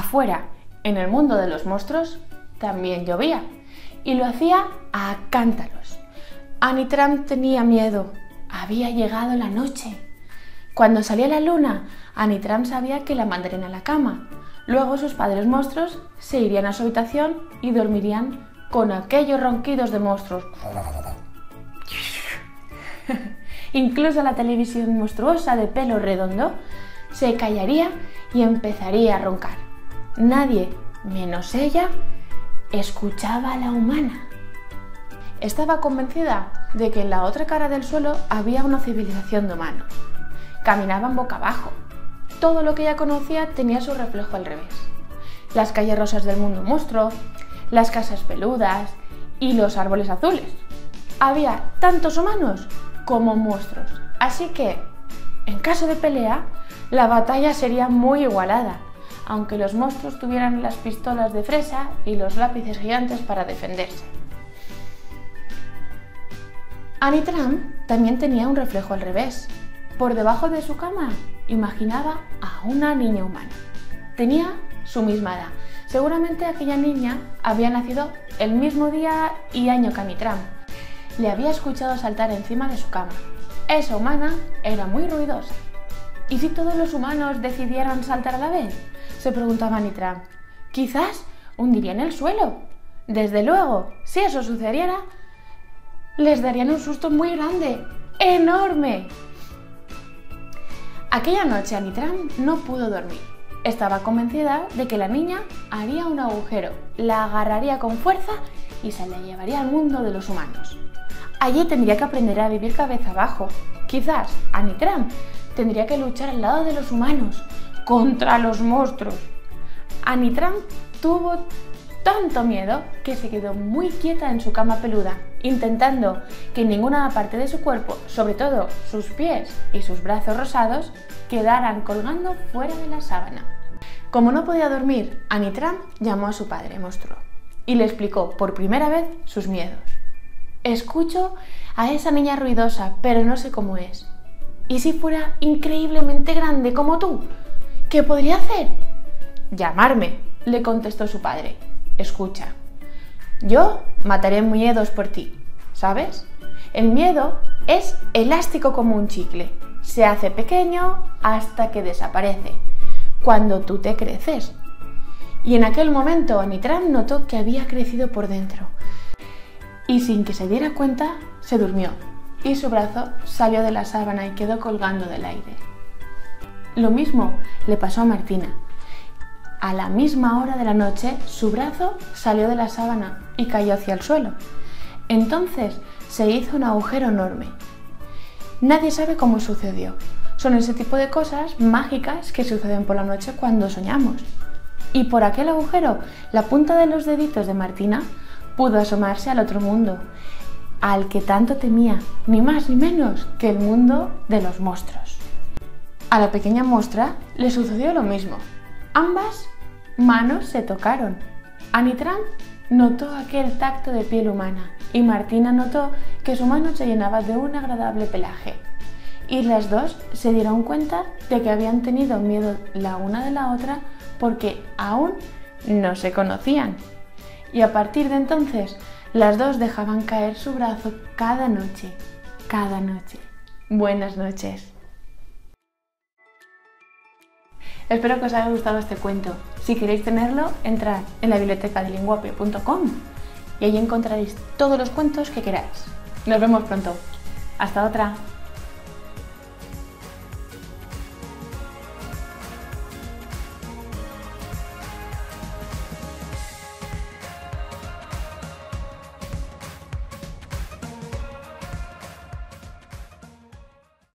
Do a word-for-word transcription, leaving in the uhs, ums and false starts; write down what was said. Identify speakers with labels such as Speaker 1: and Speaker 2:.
Speaker 1: Afuera, en el mundo de los monstruos, también llovía, y lo hacía a cántaros. Anitram tenía miedo. Había llegado la noche. Cuando salía la luna, Anitram sabía que la mandarían a la cama. Luego sus padres monstruos se irían a su habitación y dormirían con aquellos ronquidos de monstruos. Incluso la televisión monstruosa de pelo redondo se callaría y empezaría a roncar. Nadie, menos ella, escuchaba a la humana. Estaba convencida de que en la otra cara del suelo había una civilización de humanos. Caminaban boca abajo. Todo lo que ella conocía tenía su reflejo al revés. Las calles rosas del mundo monstruo, las casas peludas y los árboles azules. Había tantos humanos como monstruos, así que, en caso de pelea, la batalla sería muy igualada, aunque los monstruos tuvieran las pistolas de fresa y los lápices gigantes para defenderse. Anitram también tenía un reflejo al revés. Por debajo de su cama imaginaba a una niña humana. Tenía su misma edad. Seguramente aquella niña había nacido el mismo día y año que Anitram. Le había escuchado saltar encima de su cama. Esa humana era muy ruidosa. ¿Y si todos los humanos decidieran saltar a la vez?, se preguntaba Anitram. Quizás hundirían el suelo. Desde luego, si eso sucediera, les darían un susto muy grande, enorme. Aquella noche Anitram no pudo dormir. Estaba convencida de que la niña haría un agujero, la agarraría con fuerza y se la llevaría al mundo de los humanos. Allí tendría que aprender a vivir cabeza abajo. Quizás Anitram tendría que luchar al lado de los humanos, contra los monstruos. Anitram tuvo tanto miedo que se quedó muy quieta en su cama peluda, intentando que ninguna parte de su cuerpo, sobre todo sus pies y sus brazos rosados, quedaran colgando fuera de la sábana. Como no podía dormir, Anitram llamó a su padre monstruo y le explicó por primera vez sus miedos. Escucho a esa niña ruidosa, pero no sé cómo es. ¿Y si fuera increíblemente grande como tú? ¿Qué podría hacer? Llamarme, le contestó su padre. Escucha, yo mataré miedos por ti, ¿sabes? El miedo es elástico como un chicle. Se hace pequeño hasta que desaparece, cuando tú te creces. Y en aquel momento Anitram notó que había crecido por dentro. Y sin que se diera cuenta, se durmió. Y su brazo salió de la sábana y quedó colgando del aire. Lo mismo le pasó a Martina. A la misma hora de la noche, su brazo salió de la sábana y cayó hacia el suelo. Entonces se hizo un agujero enorme. Nadie sabe cómo sucedió. Son ese tipo de cosas mágicas que suceden por la noche cuando soñamos. Y por aquel agujero, la punta de los deditos de Martina pudo asomarse al otro mundo, al que tanto temía, ni más ni menos que el mundo de los monstruos. A la pequeña monstrua le sucedió lo mismo. Ambas manos se tocaron. Anitram notó aquel tacto de piel humana y Martina notó que su mano se llenaba de un agradable pelaje. Y las dos se dieron cuenta de que habían tenido miedo la una de la otra porque aún no se conocían. Y a partir de entonces, las dos dejaban caer su brazo cada noche, cada noche. Buenas noches. Espero que os haya gustado este cuento. Si queréis tenerlo, entrad en la biblioteca de linguape punto com y allí encontraréis todos los cuentos que queráis. Nos vemos pronto. Hasta otra.